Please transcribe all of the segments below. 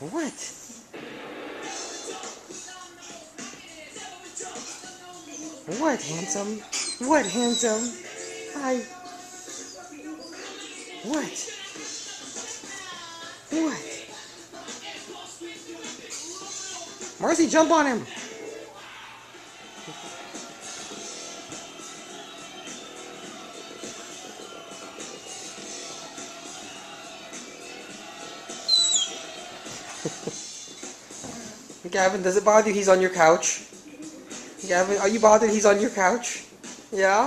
What? What, handsome? What, handsome? Hi. What? What? Marcy, jump on him! Gavin, does it bother you he's on your couch? Gavin, are you bothered he's on your couch? Yeah?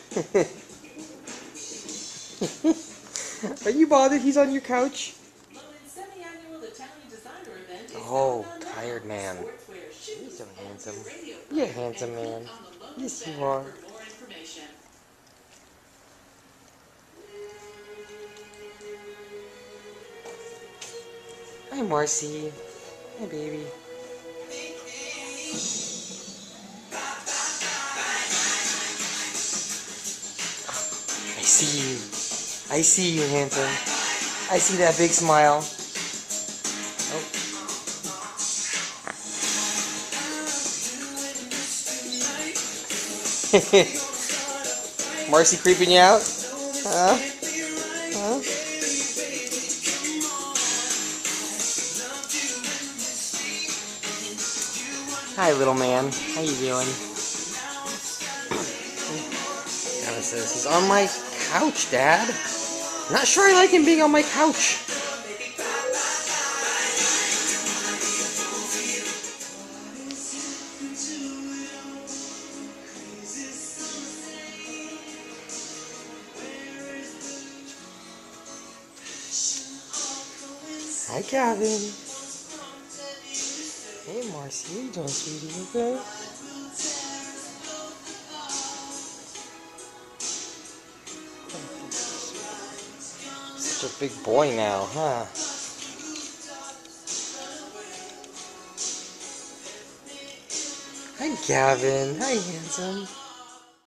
Are you bothered he's on your couch? Oh, tired man. You're so handsome. You're a handsome man. Yes, you are. Hi, Marcy. Hi, baby. I see you. I see you, handsome. I see that big smile. Oh. Marcy creeping you out? Huh? Huh? Hi, little man. How you doing? Gavin says, he's on my couch, Dad. Not sure I like him being on my couch. Hi, Gavin. Hey, Marcy. How you doing, sweetie? You good? Such a big boy now, huh? Hi, Gavin. Hi, handsome.